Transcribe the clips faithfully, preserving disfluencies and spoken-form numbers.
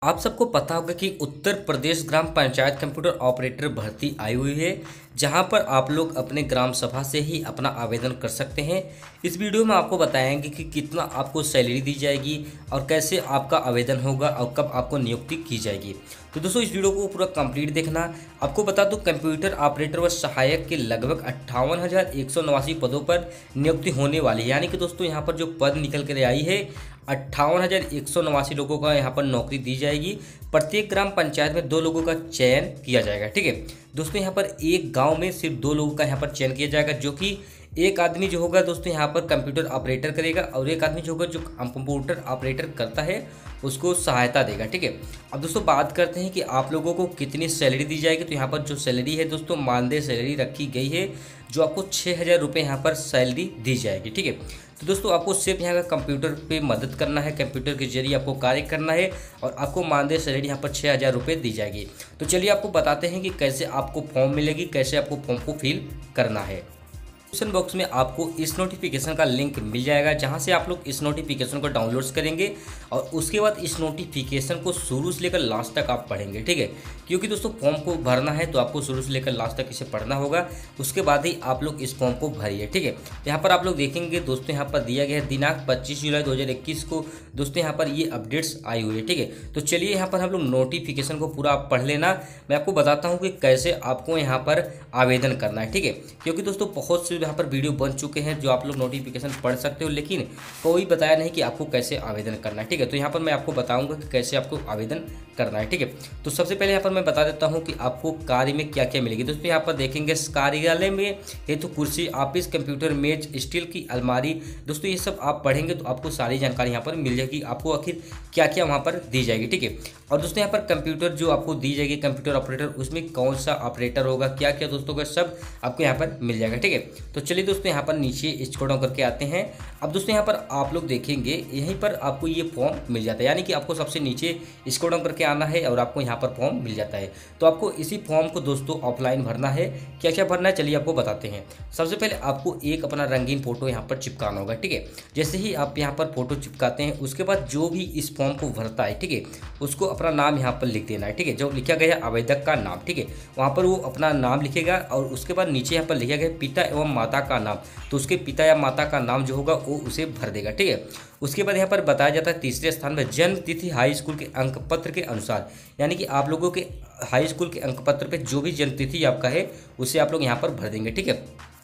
आप सबको पता होगा कि उत्तर प्रदेश ग्राम पंचायत कंप्यूटर ऑपरेटर भर्ती आई हुई है, जहां पर आप लोग अपने ग्राम सभा से ही अपना आवेदन कर सकते हैं। इस वीडियो में आपको बताएंगे कि कितना आपको सैलरी दी जाएगी और कैसे आपका आवेदन होगा और कब आपको नियुक्ति की जाएगी। तो दोस्तों इस वीडियो को पूरा कंप्लीट देखना। आपको बता दूं कंप्यूटर ऑपरेटर व सहायक के लगभग अट्ठावन हज़ार एक सौ नवासी पदों पर नियुक्ति होने वाली है। यानी कि दोस्तों यहाँ पर जो पद निकल कर आई है अट्ठावन हज़ार एक सौ नवासी लोगों का यहाँ पर नौकरी दी जाएगी। प्रत्येक ग्राम पंचायत में दो लोगों का चयन किया जाएगा। ठीक है दोस्तों, यहाँ पर एक गांव में सिर्फ दो लोगों का यहाँ पर चयन किया जाएगा, जो कि एक आदमी जो होगा दोस्तों यहाँ पर कंप्यूटर ऑपरेटर करेगा और एक आदमी जो होगा जो कंप्यूटर ऑपरेटर करता है उसको सहायता देगा। ठीक है, अब दोस्तों बात करते हैं कि आप लोगों को कितनी सैलरी दी जाएगी। तो यहाँ पर जो सैलरी है दोस्तों मानदेय सैलरी रखी गई है, जो आपको छः हज़ार रुपये यहाँ पर सैलरी दी जाएगी। ठीक है, तो दोस्तों आपको सिर्फ यहाँ का कंप्यूटर पे मदद करना है, कंप्यूटर के जरिए आपको कार्य करना है और आपको मानदेय सैलरी यहाँ पर छः हज़ार रुपये दी जाएगी। तो चलिए आपको बताते हैं कि कैसे आपको फॉर्म मिलेगी, कैसे आपको फॉर्म को फिल करना है। डिस्क्रिप्शन बॉक्स में आपको इस नोटिफिकेशन का लिंक मिल जाएगा, जहां से आप लोग इस नोटिफिकेशन को डाउनलोड्स करेंगे और उसके बाद इस नोटिफिकेशन को शुरू से लेकर लास्ट तक आप पढ़ेंगे। ठीक है, क्योंकि दोस्तों फॉर्म को भरना है तो आपको शुरू से लेकर लास्ट तक इसे पढ़ना होगा, उसके बाद ही आप लोग इस फॉर्म को भरिए। ठीक है, यहाँ पर आप लोग देखेंगे दोस्तों यहाँ पर दिया गया है दिनांक पच्चीस जुलाई दो हज़ार इक्कीस को दोस्तों यहाँ पर ये अपडेट्स आई हुई है। ठीक है, तो चलिए यहाँ पर हम लोग नोटिफिकेशन को पूरा आप पढ़ लेना। मैं आपको बताता हूँ कि कैसे आपको यहाँ पर आवेदन करना है। ठीक है, क्योंकि दोस्तों बहुत से यहाँ पर वीडियो बन चुके हैं जो आप लोग नोटिफिकेशन पढ़ सकते हो, लेकिन कोई बताया नहीं कि आपको कैसे आवेदन करना है। ठीक है, तो यहाँ पर मैं आपको बताऊंगा कि कैसे आपको आवेदन करना है। ठीक है, तो सबसे पहले यहाँ पर मैं बता देता हूँ कि आपको कार्य में क्या क्या मिलेगी। दोस्तों यहाँ पर देखेंगे कार्यालय में हेतु कुर्सी, ऑफिस, कंप्यूटर, मेज, स्टील की अलमारी। दोस्तों ये सब आप पढ़ेंगे तो आपको सारी जानकारी यहाँ पर मिल जाएगी, आपको आखिर क्या क्या वहाँ पर दी जाएगी। ठीक है, और दोस्तों यहाँ पर कंप्यूटर जो आपको दी जाएगी कंप्यूटर ऑपरेटर, उसमें कौन सा ऑपरेटर होगा, क्या क्या दोस्तों का सब आपको यहाँ पर मिल जाएगा। ठीक है, तो चलिए दोस्तों यहाँ पर नीचे स्क्रॉल डाउन करके आते हैं। अब दोस्तों यहाँ पर आप लोग देखेंगे यहीं पर आपको ये फॉर्म मिल जाता है, यानी कि आपको सबसे नीचे स्क्रॉल डाउन करके आना है और आपको यहाँ पर फॉर्म मिल जाता है। तो आपको इसी फॉर्म को दोस्तों ऑफलाइन भरना है। क्या क्या भरना है चलिए आपको बताते हैं। सबसे पहले आपको एक अपना रंगीन फोटो यहाँ पर चिपकाना होगा। ठीक है, जैसे ही आप यहाँ पर फोटो चिपकाते हैं उसके बाद जो भी इस फॉर्म को भरता है, ठीक है, उसको अपना नाम यहाँ पर लिख देना है। ठीक है, जो लिखा गया है आवेदक का नाम, ठीक है, वहाँ पर वो अपना नाम लिखेगा और उसके बाद नीचे यहाँ पर लिखा गया पिता एवं माता का नाम, तो उसके पिता या माता का नाम जो होगा वो उसे भर देगा। ठीक है, उसके बाद यहाँ पर बताया जाता है तीसरे स्थान में जन्म तिथि हाई स्कूल के अंक पत्र के अनुसार, यानी कि आप लोगों के हाई स्कूल के अंक पत्र पे जो भी जन्म तिथि आपका है उसे आप लोग यहाँ पर भर देंगे। ठीक है,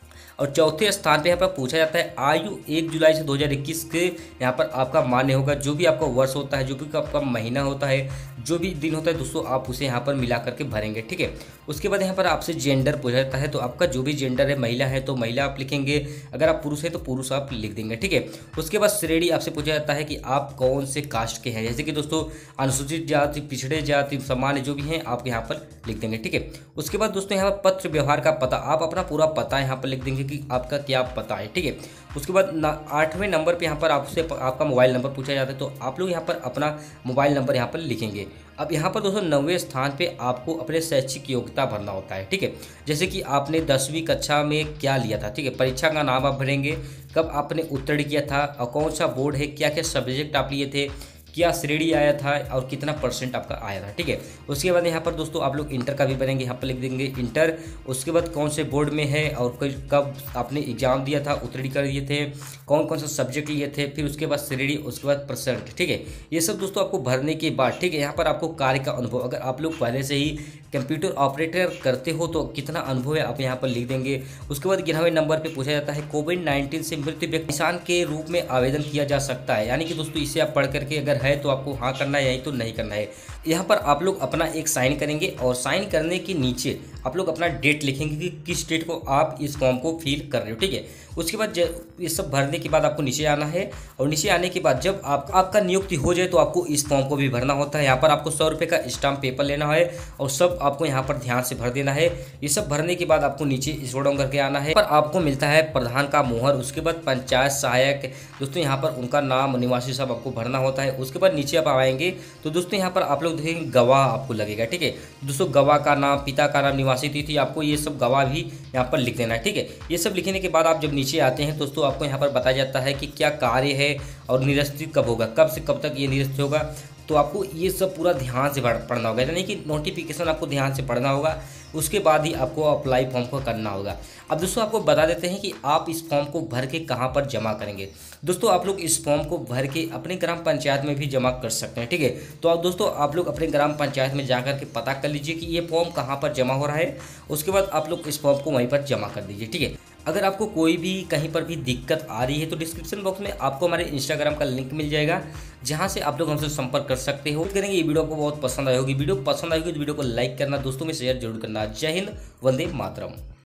और चौथे स्थान पे यहाँ पर पूछा जाता है आयु एक जुलाई से दो हज़ार इक्कीस के यहाँ पर आपका मान्य होगा। जो भी आपका वर्ष होता है, जो भी आपका महीना होता है, जो भी दिन होता है दोस्तों आप उसे यहाँ पर मिला करके भरेंगे। ठीक है, उसके बाद यहाँ पर आपसे जेंडर पूछा जाता है, तो आपका जो भी जेंडर है, महिला है तो महिला आप लिखेंगे, अगर आप पुरुष है तो पुरुष आप लिख देंगे। ठीक है, उसके बाद श्रेणी आपसे पूछा जाता है कि आप कौन से कास्ट के हैं, जैसे कि दोस्तों अनुसूचित जाति, पिछड़े जाति, सामान्य जो भी हैं आप यहाँ पर लिख देंगे। ठीक है, उसके बाद दोस्तों यहाँ पर पत्र व्यवहार का पता, आप अपना पूरा पता यहाँ पर लिख देंगे कि आपका क्या पता है। ठीक है, उसके बाद आठवें नंबर पे यहाँ पर आपसे आपका मोबाइल नंबर पूछा जाता है, तो आप लोग यहाँ पर अपना मोबाइल नंबर यहाँ पर लिखेंगे। अब यहाँ पर दोस्तों नौवें स्थान पे आपको अपने शैक्षिक योग्यता भरना होता है। ठीक है, जैसे कि आपने दसवीं कक्षा में क्या लिया था, ठीक है, परीक्षा का नाम आप भरेंगे, कब आपने उत्तीर्ण किया था और कौन सा बोर्ड है, क्या क्या सब्जेक्ट आप लिए थे, क्या श्रेणी आया था और कितना परसेंट आपका आया था। ठीक है, उसके बाद यहाँ पर दोस्तों आप लोग इंटर का भी भरेंगे, यहाँ पर लिख देंगे इंटर, उसके बाद कौन से बोर्ड में है और कब आपने एग्जाम दिया था, उत्तीर्ण कर दिए थे, कौन कौन सा सब्जेक्ट लिए थे, फिर उसके बाद श्रेणी, उसके बाद परसेंट। ठीक है, ये सब दोस्तों आपको भरने के बाद, ठीक है, यहाँ पर आपको कार्य का अनुभव, अगर आप लोग पहले से ही कंप्यूटर ऑपरेटर करते हो तो कितना अनुभव है आप यहाँ पर लिख देंगे। उसके बाद ग्यारहवें नंबर पे पूछा जाता है कोविड नाइन्टीन से मृत्यु व्यक्ति किसान के रूप में आवेदन किया जा सकता है, यानी कि दोस्तों इसे आप पढ़ करके अगर है तो आपको हाँ करना है, यही तो नहीं करना है। यहाँ पर आप लोग अपना एक साइन करेंगे और साइन करने के नीचे आप लोग अपना डेट लिखेंगे कि किस डेट को आप इस फॉर्म को फिल कर रहे हो। ठीक है, उसके बाद ये सब भरने के बाद आपको नीचे आना है और नीचे आने के बाद जब आप आपका नियुक्ति हो जाए तो आपको इस फॉर्म को भी भरना होता है। यहाँ पर आपको सौ रुपये का स्टाम्प पेपर लेना है और सब आपको यहाँ पर ध्यान से भर देना है। ये सब भरने के बाद आपको नीचे स्क्रॉल डाउन करके आना है, पर आपको मिलता है प्रधान का मोहर, उसके बाद पंचायत सहायक, दोस्तों यहाँ पर उनका नाम, निवासी सब आपको भरना होता है। उसके बाद नीचे आप आएंगे तो दोस्तों यहाँ पर आप लोग देखेंगे गवाह आपको लगेगा। ठीक है, दोस्तों गवाह का नाम, पिता का नाम, निवासी तिथि, आपको ये सब गवाह भी यहाँ पर लिख देना है। ठीक है, ये सब लिखने के बाद आप जब नीचे आते हैं दोस्तों आपको यहाँ पर बताया जाता है कि क्या कार्य है और निरस्ती कब होगा, कब से कब तक ये निरस्त होगा। तो आपको ये सब पूरा ध्यान से पढ़ना होगा, यानी कि नोटिफिकेशन आपको ध्यान से पढ़ना होगा, उसके बाद ही आपको अप्लाई फॉर्म को करना होगा। अब दोस्तों आपको बता देते हैं कि आप इस फॉर्म को भर के कहाँ पर जमा करेंगे। दोस्तों आप लोग इस फॉर्म को भर के अपने ग्राम पंचायत में भी जमा कर सकते हैं, ठीक है। तो अब दोस्तों आप लोग अपने ग्राम पंचायत में जाकर के पता कर लीजिए कि ये फॉर्म कहाँ पर जमा हो रहा है, उसके बाद आप लोग इस फॉर्म को वहीं पर जमा कर दीजिए, ठीक है। अगर आपको कोई भी कहीं पर भी दिक्कत आ रही है तो डिस्क्रिप्शन बॉक्स में आपको हमारे इंस्टाग्राम का लिंक मिल जाएगा, जहां से आप लोग हमसे संपर्क कर सकते हो। करेंगे ये वीडियो आपको बहुत पसंद आई होगी। वीडियो पसंद आई होगी तो वीडियो को लाइक करना, दोस्तों में शेयर जरूर करना। जय हिंद, वंदे मातरम।